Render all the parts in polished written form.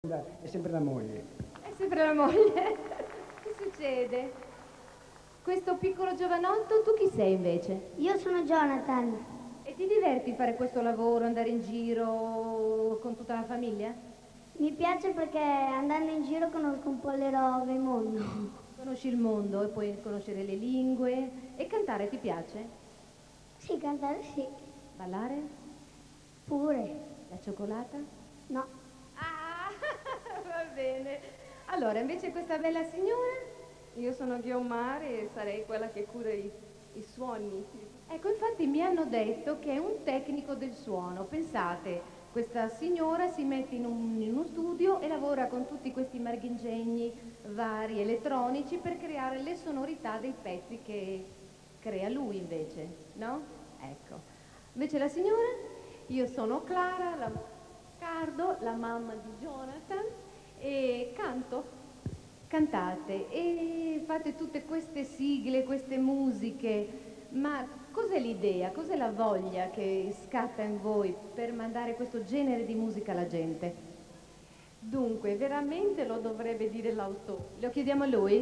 È sempre la moglie. È sempre la moglie. Che succede? Questo piccolo giovanotto, tu chi sei invece? Io sono Jonathan. E ti diverti fare questo lavoro, andare in giro con tutta la famiglia? Mi piace perché andando in giro conosco un po' le robe, il mondo. Conosci il mondo e puoi conoscere le lingue. E cantare ti piace? Sì, cantare sì. Ballare? Pure. La cioccolata? No. Ah, va bene. Allora, invece questa bella signora? Io sono Ghiomare e sarei quella che cura i suoni. Ecco, infatti mi hanno detto che è un tecnico del suono. Pensate, questa signora si mette in uno studio e lavora con tutti questi marchingegni vari elettronici per creare le sonorità dei pezzi che crea lui invece, no? Ecco. Invece la signora? Io sono Clara, Cardo, la mamma di Jonathan e canto. Cantate e fate tutte queste sigle, queste musiche, ma cos'è l'idea, cos'è la voglia che scatta in voi per mandare questo genere di musica alla gente? Dunque, veramente lo dovrebbe dire l'autore. Lo chiediamo a lui?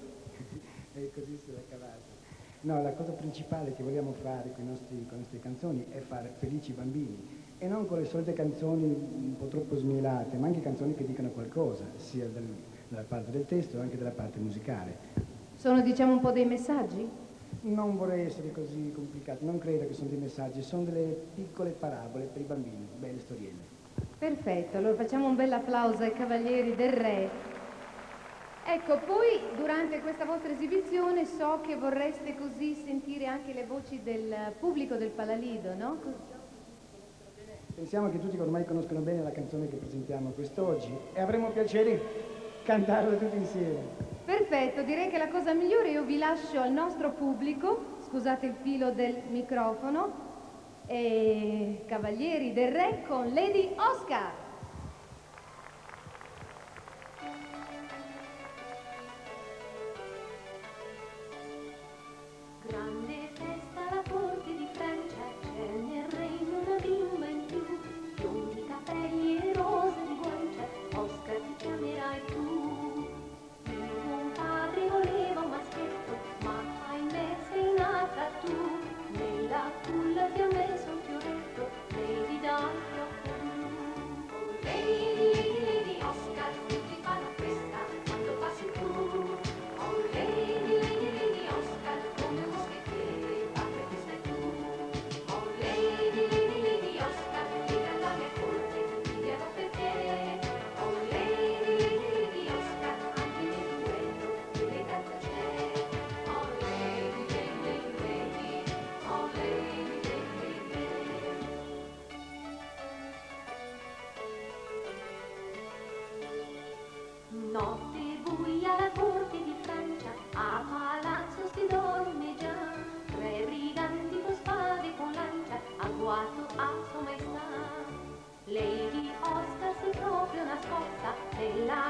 E così se l'è cavata. No, la cosa principale che vogliamo fare con le nostre canzoni è fare felici i bambini. E non con le solite canzoni un po' troppo smielate, ma anche canzoni che dicano qualcosa, sia dalla parte del testo che anche dalla parte musicale. Sono, diciamo, un po' dei messaggi? Non vorrei essere così complicato, non credo che sono dei messaggi, sono delle piccole parabole per i bambini, belle storielle. Perfetto, allora facciamo un bel applauso ai Cavalieri del Re. Ecco, poi durante questa vostra esibizione so che vorreste così sentire anche le voci del pubblico del Palalido, no? Pensiamo che tutti ormai conoscono bene la canzone che presentiamo quest'oggi e avremo piacere di cantarla tutti insieme. Perfetto, direi che la cosa migliore io vi lascio al nostro pubblico, scusate il filo del microfono, e Cavalieri del Re con Lady Oscar. Grande festa alla corte di Francia, c'è nel regno una bimba in più, biondi capelli e rose di guancia, Oscar ti chiamerai tu. Il tuo padre voleva un maschietto, ma ahimè sei nata tu, nella culla ti ha messo un fioretto, Lady dal fiocco blu. Oh Lady, Lady, Lady Oscar, tutti fanno festa quando passi tu. Oh Lady, Lady, Lady Oscar, come un moschettiere, parte che stai tu. Oh Lady, Lady, Lady Oscar, dica alla mia corte, ti dirò perché. Oh Lady, Lady, Lady Oscar, anche nel duello l'eleganza c'è. Oh Lady, Lady, Lady, Lady, oh Lady, Lady, Lady. Notte buia alla corte di Francia, a palazzo si dorme già, tre briganti con spade e con lancia, agguato a sua maestà. Lady Oscar si proprio nascosta nella